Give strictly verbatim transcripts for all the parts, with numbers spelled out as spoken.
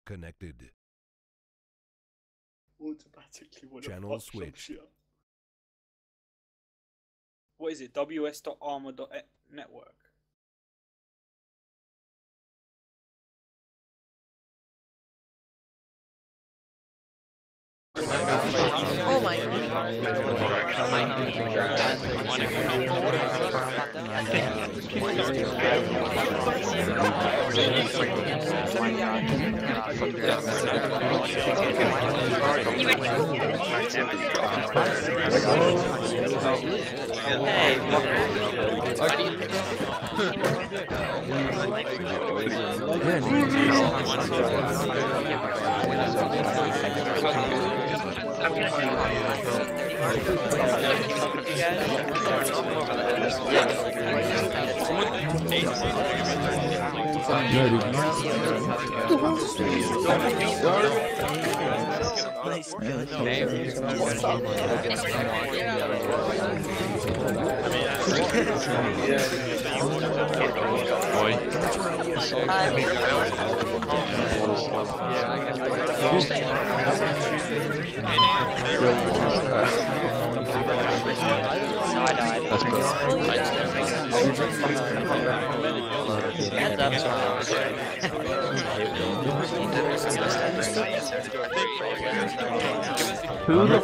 Disconnected. Automatically wanna Channel fuck some switched. shit up. What is it? W S dot armor dot network. Oh my god. Who the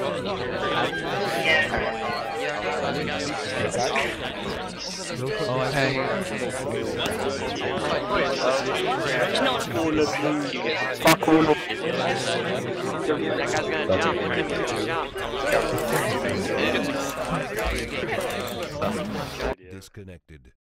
Oh, hey. Fuck all of That guy's gonna jump. Look at him jump. Disconnected.